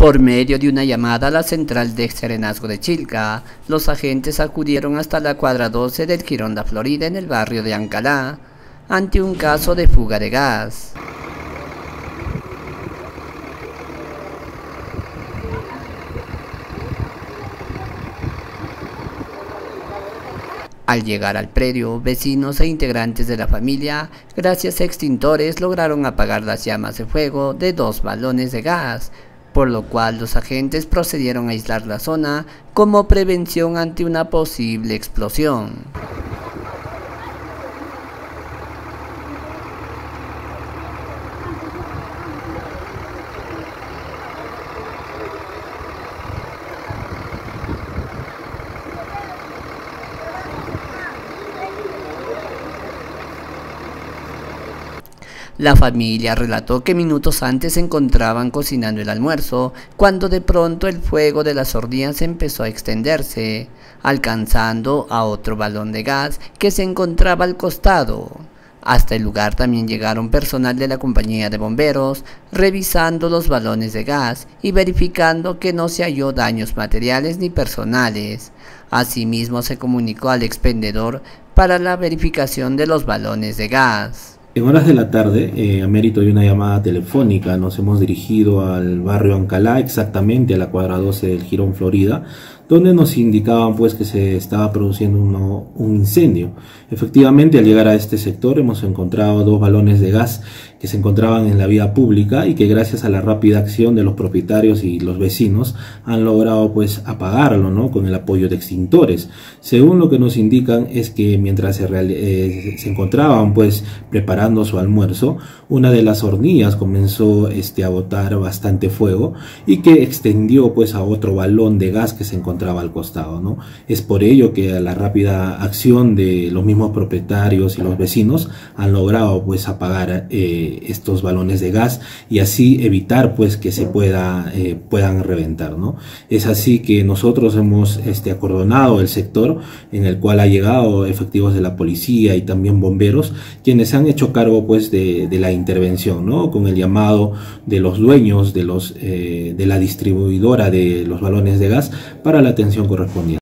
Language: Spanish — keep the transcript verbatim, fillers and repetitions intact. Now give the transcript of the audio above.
Por medio de una llamada a la central de Serenazgo de Chilca, los agentes acudieron hasta la cuadra doce del Jirón La Florida en el barrio de Ancalá, ante un caso de fuga de gas. Al llegar al predio, vecinos e integrantes de la familia, gracias a extintores, lograron apagar las llamas de fuego de dos balones de gas, por lo cual los agentes procedieron a aislar la zona como prevención ante una posible explosión. La familia relató que minutos antes se encontraban cocinando el almuerzo, cuando de pronto el fuego de las hornillas empezó a extenderse, alcanzando a otro balón de gas que se encontraba al costado. Hasta el lugar también llegaron personal de la compañía de bomberos, revisando los balones de gas y verificando que no se halló daños materiales ni personales. Asimismo se comunicó al expendedor para la verificación de los balones de gas. En horas de la tarde, eh, a mérito de una llamada telefónica, nos hemos dirigido al barrio Ancalá, exactamente a la cuadra doce del Jirón Florida, donde nos indicaban pues que se estaba produciendo uno, un incendio. Efectivamente, al llegar a este sector hemos encontrado dos balones de gas que se encontraban en la vía pública y que gracias a la rápida acción de los propietarios y los vecinos han logrado pues apagarlo, ¿no?, con el apoyo de extintores. Según lo que nos indican es que mientras se, real, eh, se encontraban pues preparando su almuerzo, una de las hornillas comenzó este, a botar bastante fuego y que extendió pues a otro balón de gas que se encontraba al costado, ¿no? Es por ello que a la rápida acción de los mismos propietarios y los vecinos han logrado pues apagar eh, estos balones de gas y así evitar pues que se pueda eh, puedan reventar, ¿no? Es así que nosotros hemos este, acordonado el sector, en el cual ha llegado efectivos de la policía y también bomberos, quienes se han hecho cargo pues de, de la intervención, ¿no?, con el llamado de los dueños de los eh, de la distribuidora de los balones de gas para la atención correspondiente.